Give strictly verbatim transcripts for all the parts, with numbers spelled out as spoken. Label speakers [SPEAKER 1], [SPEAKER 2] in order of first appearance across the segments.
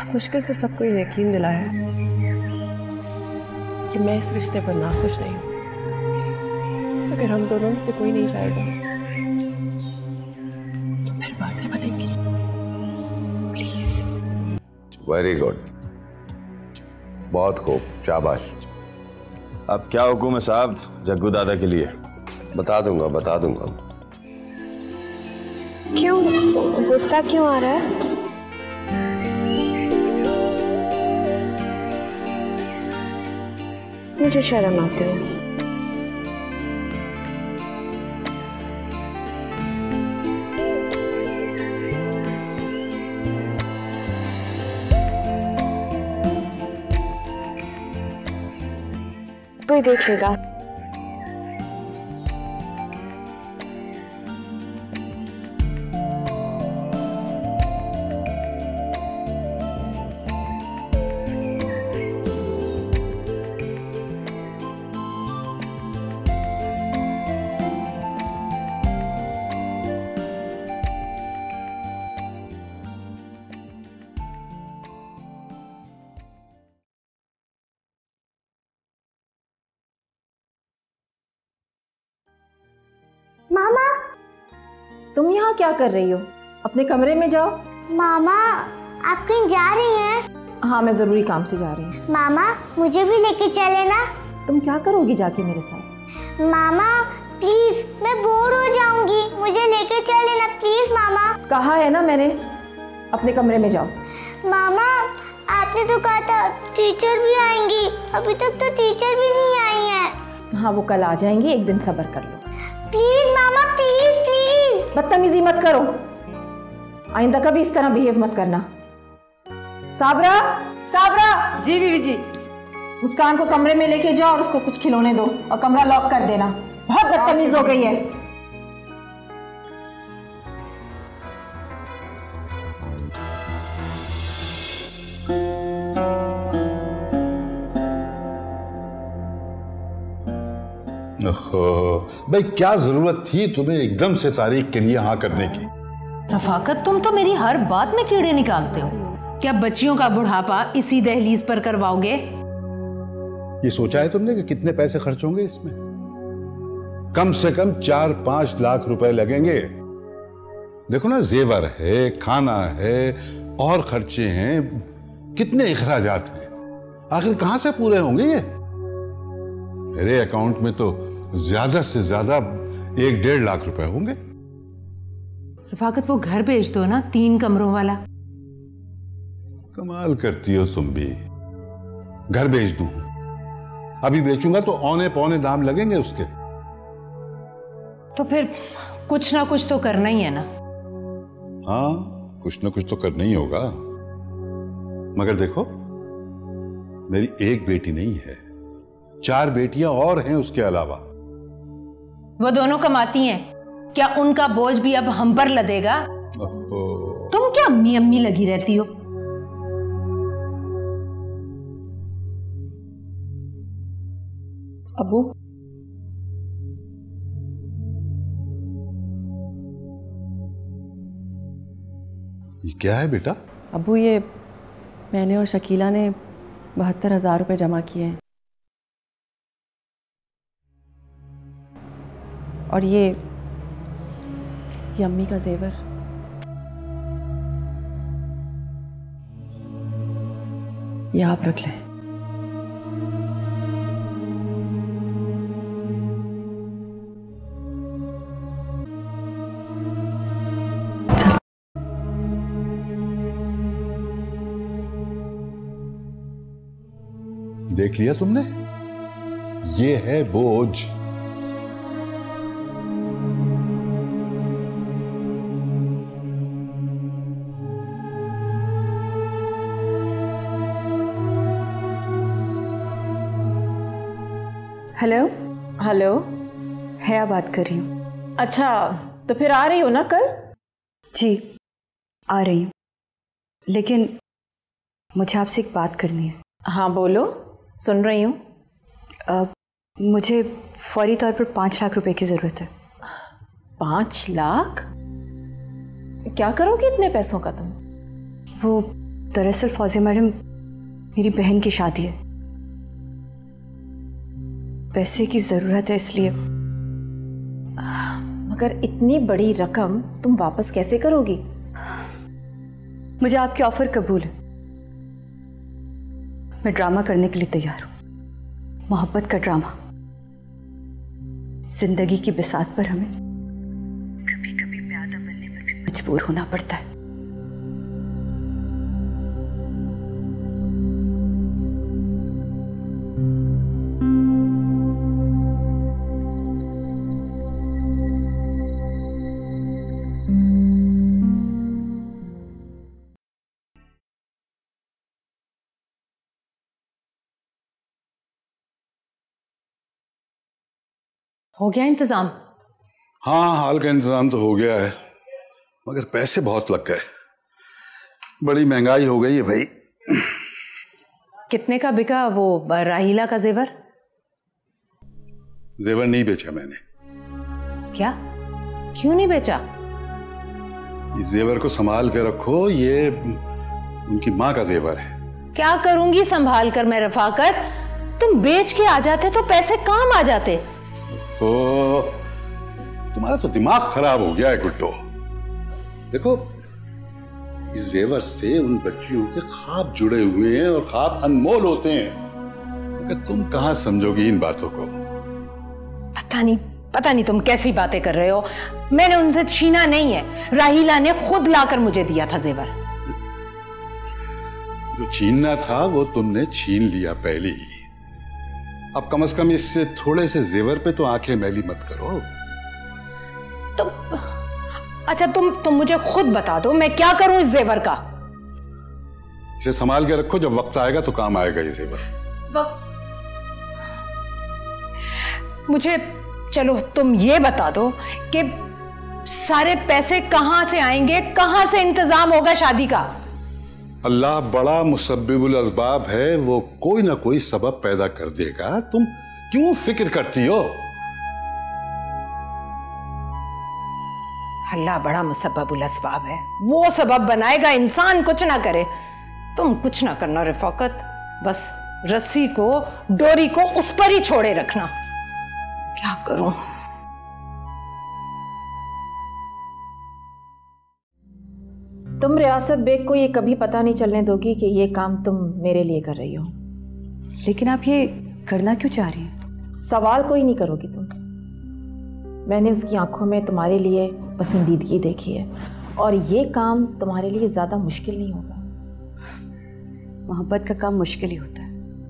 [SPEAKER 1] बहुत मुश्किल से सबको ये यकीन दिलाया कि मैं इस रिश्ते पर नाखुश नहीं हूँ। अगर हम दोनों में से कोई नहीं जाएगा तो फिर बातें बनेंगी। प्लीज।
[SPEAKER 2] वेरी गुड, बहुत खूब, शाबाश।
[SPEAKER 3] अब क्या हुक्म है साहब जग्गू दादा के लिए?
[SPEAKER 2] बता दूंगा बता दूंगा।
[SPEAKER 4] क्यों गुस्सा क्यों आ रहा है? मुझे शर्म आती है। कोई देख लेगा।
[SPEAKER 5] मामा,
[SPEAKER 6] तुम यहाँ क्या कर रही हो? अपने कमरे में जाओ।
[SPEAKER 5] मामा आप कहीं जा रही हैं?
[SPEAKER 6] हाँ, मैं जरूरी काम से जा रही हूँ।
[SPEAKER 5] मामा मुझे भी लेके चले ना।
[SPEAKER 6] तुम क्या करोगी जाके मेरे साथ?
[SPEAKER 5] मामा प्लीज, मैं बोर हो जाऊंगी, मुझे लेके चले ना प्लीज। मामा
[SPEAKER 6] कहा है ना मैंने, अपने कमरे में जाओ।
[SPEAKER 5] मामा आपने तो कहा था टीचर भी आएंगी, अभी तक तो टीचर भी नहीं आई है।
[SPEAKER 6] हाँ, वो कल आ जाएंगी, एक दिन सब्र कर लो।
[SPEAKER 5] प्लीज मामा, प्लीज प्लीज।
[SPEAKER 6] बदतमीजी मत करो, आइंदा कभी इस तरह बिहेव मत करना। साबरा, साबरा।
[SPEAKER 1] जी बीवी जी।
[SPEAKER 6] मुस्कान को कमरे में लेके जाओ और उसको कुछ खिलौने दो और कमरा लॉक कर देना। बहुत बदतमीज हो गई है।
[SPEAKER 7] भाई क्या जरूरत थी तुम्हें एकदम से तारीख के लिए हाँ करने की?
[SPEAKER 8] रफाकत, तुम तो मेरी हर बात में कीड़े निकालते हो। क्या बच्चियों का बुढ़ापा इसी दहलीज पर करवाओगे?
[SPEAKER 7] ये सोचा है तुमने कि कितने पैसे खर्च होंगे इसमें? कम से कम चार पांच लाख रुपए लगेंगे। देखो ना, जेवर है, खाना है और खर्चे हैं, कितने इखराजात हैं। आखिर कहां से पूरे होंगे ये? मेरे अकाउंट में तो ज्यादा से ज्यादा एक डेढ़ लाख रुपए होंगे।
[SPEAKER 8] रफाकत, वो घर बेच दो ना, तीन कमरों वाला।
[SPEAKER 7] कमाल करती हो तुम भी। घर बेच दूं? अभी बेचूंगा तो औने पौने दाम लगेंगे उसके।
[SPEAKER 8] तो फिर कुछ ना कुछ तो करना ही है ना।
[SPEAKER 7] हाँ, कुछ ना कुछ तो करना ही होगा। मगर देखो, मेरी एक बेटी नहीं है, चार बेटियां और हैं उसके अलावा।
[SPEAKER 8] वो दोनों कमाती हैं, क्या उनका बोझ भी अब हम पर लदेगा? तुम क्या अम्मी अम्मी लगी रहती हो?
[SPEAKER 1] अबू,
[SPEAKER 7] ये क्या है बेटा?
[SPEAKER 1] अबू, ये मैंने और शकीला ने बहत्तर हजार रुपये जमा किए हैं और ये ये अम्मी का जेवर। ये आप रख लें।
[SPEAKER 7] देख लिया तुमने? ये है बोझ।
[SPEAKER 9] हेलो
[SPEAKER 6] हेलो,
[SPEAKER 9] है बात कर रही हूँ।
[SPEAKER 6] अच्छा तो फिर आ रही हो ना कल?
[SPEAKER 9] जी आ रही हूँ, लेकिन मुझे आपसे एक बात करनी है।
[SPEAKER 6] हाँ बोलो, सुन रही हूँ।
[SPEAKER 9] मुझे फौरी तौर पर पाँच लाख रुपए की ज़रूरत है।
[SPEAKER 6] पाँच लाख? क्या करोगे इतने पैसों का तुम?
[SPEAKER 9] वो दरअसल फौजिया मैडम, मेरी बहन की शादी है, पैसे की जरूरत है इसलिए।
[SPEAKER 6] मगर इतनी बड़ी रकम तुम वापस कैसे करोगी?
[SPEAKER 9] मुझे आपके ऑफर कबूल है, मैं ड्रामा करने के लिए तैयार हूं, मोहब्बत का ड्रामा। जिंदगी की बिसात पर हमें कभी कभी प्यादा बनने पर भी मजबूर होना पड़ता है।
[SPEAKER 8] हो गया इंतजाम?
[SPEAKER 7] हाँ, हाल का इंतजाम तो हो गया है, मगर पैसे बहुत लग गए। बड़ी महंगाई हो गई है भाई।
[SPEAKER 8] कितने का बिका वो राहीला का जेवर?
[SPEAKER 7] जेवर नहीं बेचा मैंने।
[SPEAKER 8] क्या? क्यों नहीं बेचा?
[SPEAKER 7] इस जेवर को संभाल के रखो, ये उनकी माँ का जेवर है।
[SPEAKER 8] क्या करूंगी संभाल कर मैं रफाकत? तुम बेच के आ जाते तो पैसे काम आ जाते।
[SPEAKER 7] ओ, तुम्हारा तो दिमाग खराब हो गया है गुड्डो। देखो, इस जेवर से उन बच्चियों के ख्वाब जुड़े हुए हैं और ख्वाब अनमोल होते हैं, मगर तुम कहां समझोगी इन बातों को?
[SPEAKER 8] पता नहीं पता नहीं तुम कैसी बातें कर रहे हो। मैंने उनसे छीना नहीं है, राहीला ने खुद लाकर मुझे दिया था जेवर।
[SPEAKER 7] जो छीनना था वो तुमने छीन लिया पहले ही। अब कम से कम इससे थोड़े से जेवर पे तो आंखें मैली मत करो।
[SPEAKER 8] तुम अच्छा तुम तुम मुझे खुद बता दो मैं क्या करूं इस जेवर का?
[SPEAKER 7] इसे संभाल के रखो, जब वक्त आएगा तो काम आएगा ये जेवर।
[SPEAKER 8] वक्त? मुझे चलो तुम ये बता दो कि सारे पैसे कहां से आएंगे, कहां से इंतजाम होगा शादी का?
[SPEAKER 7] अल्लाह बड़ा मुसब्बिबुल असबाब है, वो कोई ना कोई सबब पैदा कर देगा। तुम क्यों फिक्र करती हो?
[SPEAKER 8] अल्लाह बड़ा मुसब्बिबुल असबाब है, वो सबब बनाएगा, इंसान कुछ ना करे। तुम कुछ ना करना रफाकत, बस रस्सी को, डोरी को उस पर ही छोड़े रखना। क्या करूं?
[SPEAKER 6] तुम रियासत बेग को ये कभी पता नहीं चलने दोगी कि ये काम तुम मेरे लिए कर रही हो।
[SPEAKER 9] लेकिन आप ये करना क्यों चाह रही हैं?
[SPEAKER 6] सवाल कोई नहीं करोगी तुम। मैंने उसकी आंखों में तुम्हारे लिए पसंदीदगी देखी है, और ये काम तुम्हारे लिए ज़्यादा मुश्किल नहीं होगा।
[SPEAKER 9] मोहब्बत का काम मुश्किल ही होता है,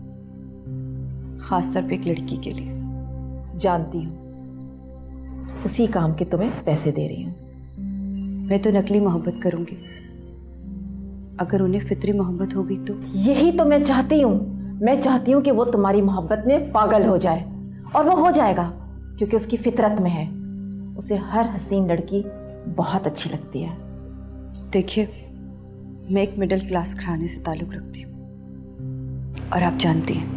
[SPEAKER 9] खासतौर पे एक लड़की के लिए।
[SPEAKER 6] जानती हूँ, उसी काम के तुम्हें पैसे दे रही हूँ।
[SPEAKER 9] मैं तो नकली मोहब्बत करूंगी, अगर उन्हें फितरी मोहब्बत होगी तो?
[SPEAKER 6] यही तो मैं चाहती हूँ। मैं चाहती हूँ कि वो तुम्हारी मोहब्बत में पागल हो जाए, और वो हो जाएगा क्योंकि उसकी फितरत में है। उसे हर हसीन लड़की बहुत अच्छी लगती है।
[SPEAKER 9] देखिए, मैं एक मिडिल क्लास घराने से ताल्लुक रखती हूँ, और आप जानती हैं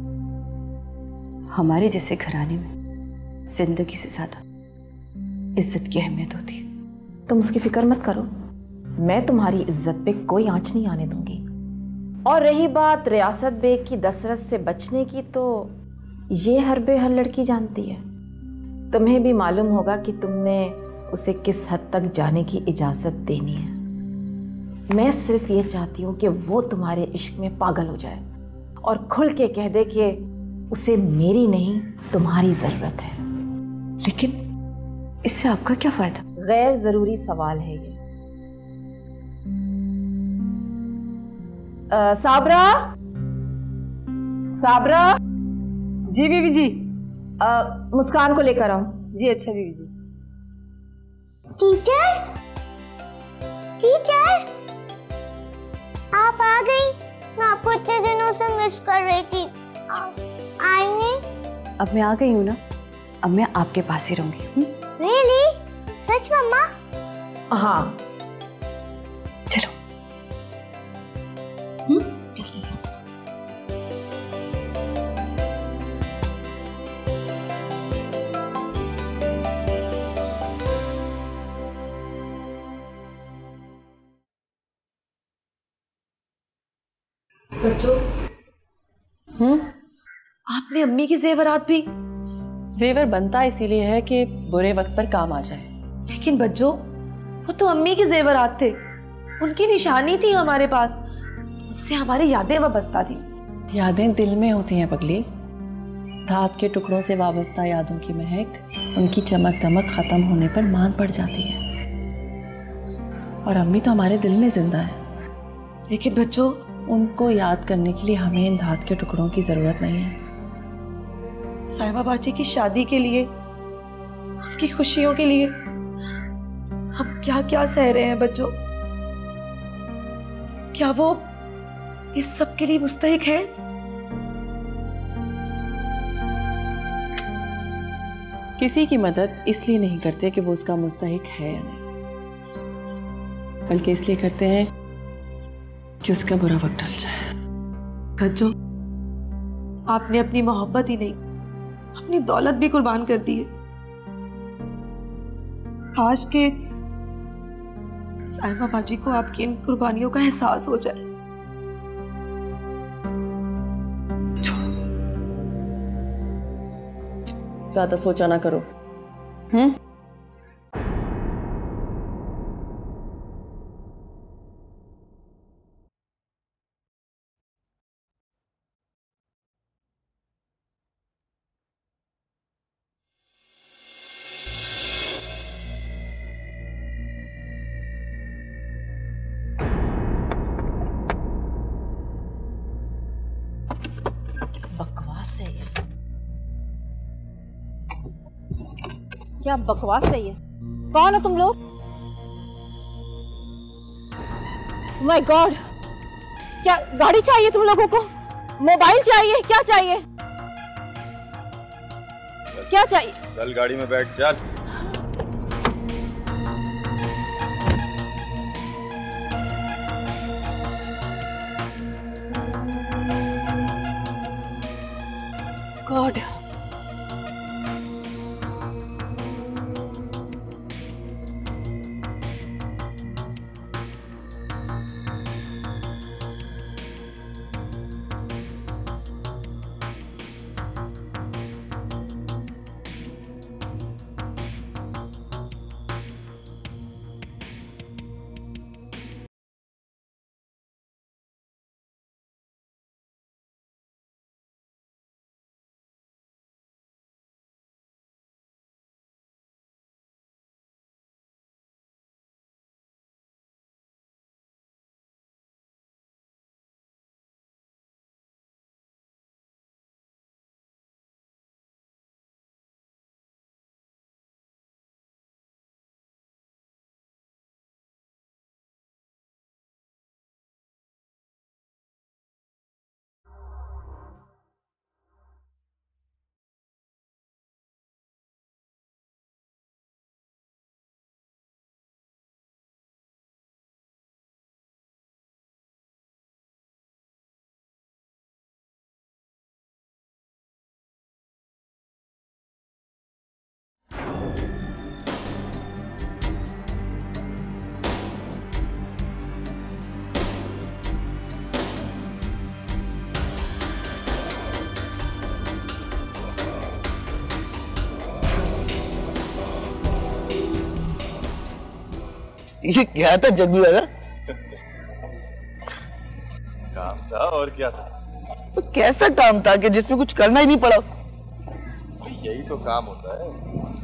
[SPEAKER 9] हमारे जैसे घराने में जिंदगी से ज्यादा इज्जत की अहमियत होती है।
[SPEAKER 6] तुम उसकी फिक्र मत करो, मैं तुम्हारी इज्जत पे कोई आंच नहीं आने दूंगी। और रही बात रियासत बेग की दसरत से बचने की, तो ये हर बेहर लड़की जानती है। तुम्हें भी मालूम होगा कि तुमने उसे किस हद तक जाने की इजाज़त देनी है। मैं सिर्फ ये चाहती हूँ कि वो तुम्हारे इश्क में पागल हो जाए और खुल के कह दे कि उसे मेरी नहीं तुम्हारी ज़रूरत है।
[SPEAKER 9] लेकिन इससे आपका क्या फ़ायदा?
[SPEAKER 6] गैर ज़रूरी सवाल है ये। आ, साबरा, साबरा।
[SPEAKER 8] जी बीबी जी।
[SPEAKER 6] आ, मुस्कान को लेकर आओ।
[SPEAKER 8] जी अच्छा बीबी जी।
[SPEAKER 5] टीचर, टीचर, आप आ गई। मैं आपको इतने दिनों से मिस कर रही थी, आप आई नहीं।
[SPEAKER 9] अब मैं आ गई हूँ ना, अब मैं आपके पास ही रहूंगी।
[SPEAKER 5] रियली? सच मम्मा?
[SPEAKER 6] हाँ।
[SPEAKER 9] चलो। हम्म, जल्दी से।
[SPEAKER 1] बच्चों, हम्म
[SPEAKER 10] आपने अम्मी की जेवरात भी?
[SPEAKER 1] जेवर बनता इसीलिए है कि बुरे वक्त पर काम आ जाए।
[SPEAKER 10] लेकिन बच्चों, वो तो अम्मी के जेवरात थे, उनकी निशानी थी हमारे पास, उनसे हमारी यादें वाबस्ता थी।
[SPEAKER 1] यादें दिल में होती हैं पगली। धात के टुकड़ों से वाबस्ता यादों की महक उनकी चमक दमक खत्म होने पर मान पड़ जाती है। और अम्मी तो हमारे दिल में जिंदा है।
[SPEAKER 10] लेकिन बच्चों,
[SPEAKER 1] उनको याद करने के लिए हमें इन धात के टुकड़ों की जरूरत नहीं है।
[SPEAKER 10] साहिबा बाजी की शादी के लिए, उनकी खुशियों के लिए हम क्या क्या सह रहे हैं बच्चों। क्या वो इस सब के लिए मुस्तहिक है?
[SPEAKER 1] किसी की मदद इसलिए नहीं करते कि वो उसका मुस्तहिक है या नहीं, बल्कि इसलिए करते हैं कि उसका बुरा वक्त टल जाए।
[SPEAKER 10] बच्चों, आपने अपनी मोहब्बत ही नहीं, अपनी दौलत भी कुर्बान कर दी है। काश के साहिबा बाजी को आपकी इन कुर्बानियों का एहसास हो जाए।
[SPEAKER 1] ज्यादा सोचा ना करो। हम्म
[SPEAKER 6] बकवास है ये, क्या बकवास है ये? कौन हो तुम लोग? माय गॉड, क्या गाड़ी चाहिए तुम लोगों को? मोबाइल चाहिए? क्या चाहिए? क्या चाहिए?
[SPEAKER 3] चल गाड़ी में बैठ, चल।
[SPEAKER 6] गॉड,
[SPEAKER 11] ये क्या था जग्गू दादा?
[SPEAKER 3] काम था और क्या था?
[SPEAKER 11] तो कैसा काम था कि जिसमें कुछ करना ही नहीं पड़ा?
[SPEAKER 3] यही तो काम होता है,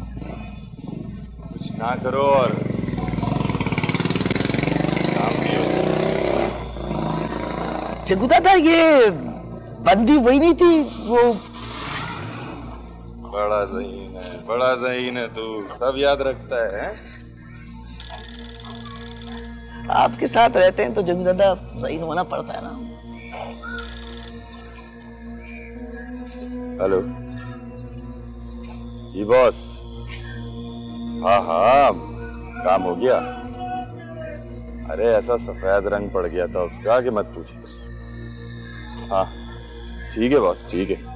[SPEAKER 3] कुछ ना करो और काम भी होता है।
[SPEAKER 11] जग्गू दादा, ये बंदी वही नहीं थी वो?
[SPEAKER 3] बड़ा ज़हीन है, बड़ा ज़हीन है तू, सब याद रखता है, है?
[SPEAKER 11] आपके साथ रहते हैं तो जग्गू दादा सही होना पड़ता है ना।
[SPEAKER 3] हेलो जी बॉस। हाँ हाँ, काम हो गया। अरे ऐसा सफेद रंग पड़ गया था उसका कि मत पूछिए। हाँ ठीक है बॉस, ठीक है।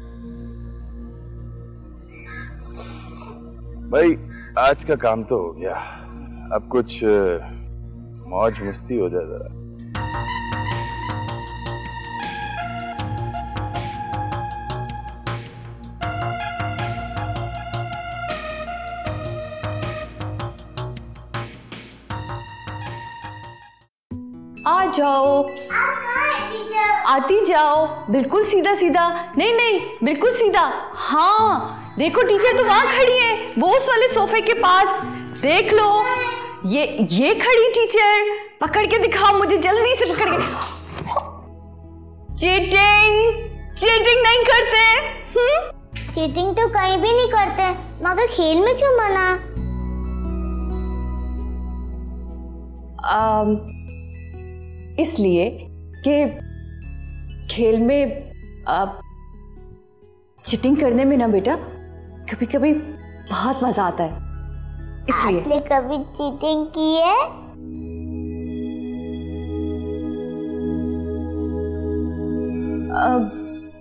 [SPEAKER 3] भाई आज का काम तो हो गया, अब कुछ मौज मस्ती हो जाए जरा।
[SPEAKER 9] आ जाओ, आती जाओ, बिल्कुल सीधा सीधा, नहीं नहीं बिल्कुल सीधा। हाँ देखो टीचर तो वहां खड़ी है, वो उस वाले सोफे के पास, देख लो। ये ये खड़ी टीचर, पकड़ के दिखाओ मुझे, जल्दी से पकड़ के। चीटिंग चीटिंग नहीं करते। हम्म
[SPEAKER 5] चीटिंग तो कहीं भी नहीं करते, मगर खेल में क्यों मना?
[SPEAKER 9] um, इसलिए कि खेल में आप चीटिंग करने में ना बेटा कभी कभी बहुत मजा आता है, इसलिए।
[SPEAKER 5] आपने कभी चीटिंग की है?
[SPEAKER 9] अब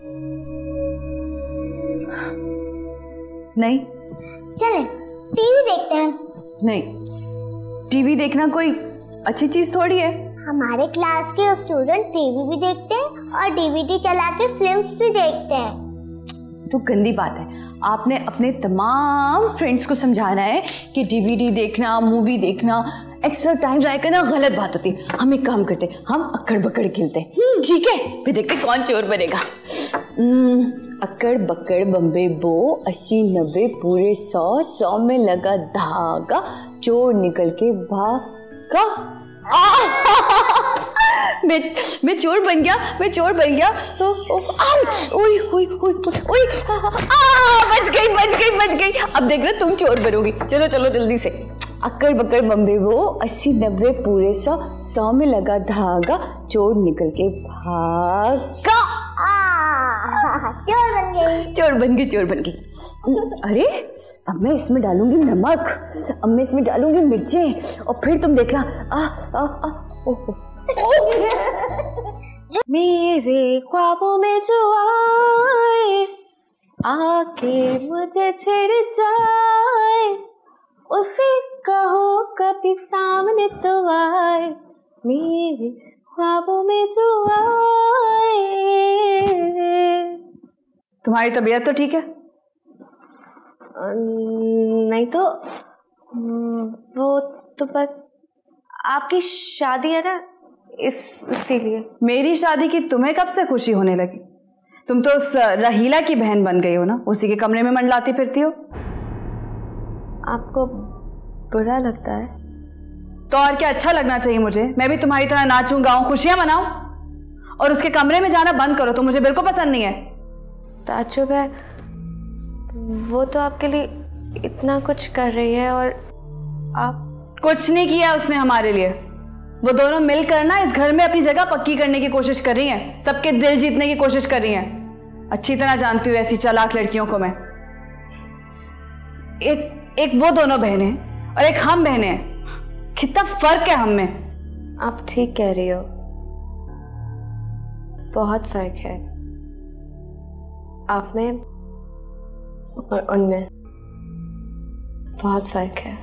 [SPEAKER 9] नहीं।
[SPEAKER 5] चले टीवी देखते हैं।
[SPEAKER 9] नहीं, टीवी देखना कोई अच्छी चीज थोड़ी है।
[SPEAKER 5] हमारे क्लास के स्टूडेंट टीवी भी देखते हैं और डीवीडी चला के फिल्म्स भी देखते हैं।
[SPEAKER 9] तो गंदी बात है, आपने अपने तमाम फ्रेंड्स को समझाना है कि डीवीडी देखना, मूवी देखना, एक्स्ट्रा टाइम जाया करना गलत बात होती है। हम एक काम करते, हम अक्कड़ बक्कड़ खेलते, ठीक है? फिर देखते कौन चोर बनेगा। अक्कड़ बक्कड़ बम्बे बो, अस्सी नब्बे पूरे सौ, सौ में लगा धागा, चोर निकल के भागा। मैं मैं चोर बन गया, मैं चोर बन गया। ओए ओए ओए ओए, बच गई बच गई बच गई। अब देख लो तुम चोर बनोगी। चलो चलो जल्दी से। अक्कड़ बक्कड़ बम्बे वो, अस्सी नब्बे पूरे सौ, सौ में लगा धागा, चोर निकल के भागा।
[SPEAKER 5] चोर बन गई,
[SPEAKER 9] चोर बन गई, चोर बन गई। अरे अब मैं इसमें डालूंगी नमक, अब मैं इसमें डालूंगी मिर्चें, और फिर तुम देखना। आ आ आ ओ, ओ, ओ। मेरे ख्वाबों में जो आए, आके मुझे छेड़ जाए, उसे कहो कभी सामने तो आए, मेरे ख्वाबों में जो आए। तुम्हारी तबीयत तो ठीक है?
[SPEAKER 4] नहीं तो वो तो बस आपकी शादी है ना, इस इसीलिए।
[SPEAKER 9] मेरी शादी की तुम्हें कब से खुशी होने लगी? तुम तो उस रहीला की बहन बन गई हो ना, उसी के कमरे में मंडलाती फिरती हो।
[SPEAKER 4] आपको बुरा लगता है?
[SPEAKER 9] तो और क्या अच्छा लगना चाहिए मुझे? मैं भी तुम्हारी तरह नाचूं गाऊं, खुशियां मनाऊं, और उसके कमरे में जाना बंद करो, तो मुझे बिल्कुल पसंद नहीं है।
[SPEAKER 4] ताज्जुब है, वो तो आपके लिए इतना कुछ कर रही है और आप।
[SPEAKER 9] कुछ नहीं किया उसने हमारे लिए। वो दोनों मिलकर ना इस घर में अपनी जगह पक्की करने की कोशिश कर रही हैं, सबके दिल जीतने की कोशिश कर रही हैं। अच्छी तरह जानती हूँ ऐसी चालाक लड़कियों को मैं। एक एक वो दोनों बहनें और एक हम बहनें हैं, कितना फर्क है हम में।
[SPEAKER 4] आप ठीक कह रही हो, बहुत फर्क है आप में और उनमें, बहुत फर्क है।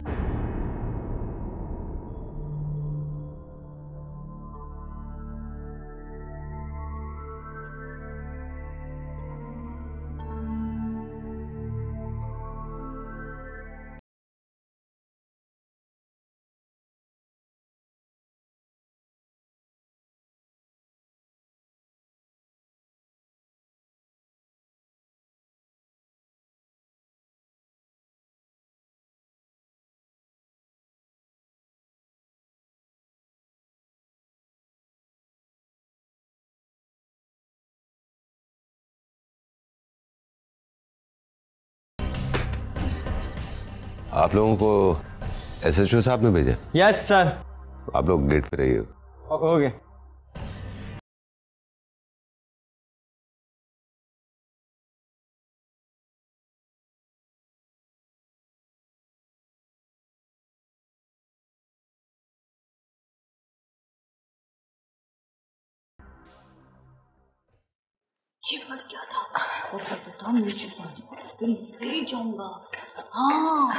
[SPEAKER 2] आप लोगों को एसएचओ साहब ने भेजा?
[SPEAKER 12] Yes sir.
[SPEAKER 2] आप लोग गेट पे रहिए।
[SPEAKER 12] ओके।
[SPEAKER 1] चिमड़ गया था, वो कहता था मेरी शादी को दिन ले जाऊंगा। हाँ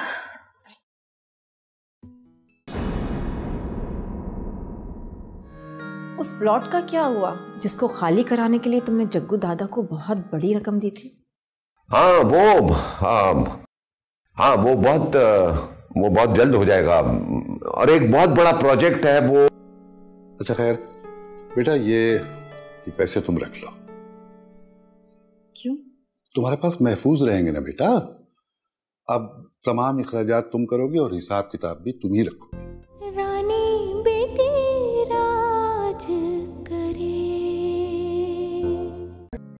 [SPEAKER 6] उस प्लॉट का क्या हुआ जिसको खाली कराने के लिए तुमने जग्गू दादा को बहुत बड़ी रकम दी थी?
[SPEAKER 2] हाँ वो हाँ, हाँ वो बहुत वो बहुत जल्द हो जाएगा, और एक बहुत बड़ा प्रोजेक्ट है वो
[SPEAKER 7] अच्छा खैर बेटा, ये ये पैसे तुम रख लो।
[SPEAKER 9] क्यों?
[SPEAKER 7] तुम्हारे पास महफूज रहेंगे ना बेटा। अब तमाम अखराजात तुम करोगे और हिसाब किताब भी तुम ही रखोगे।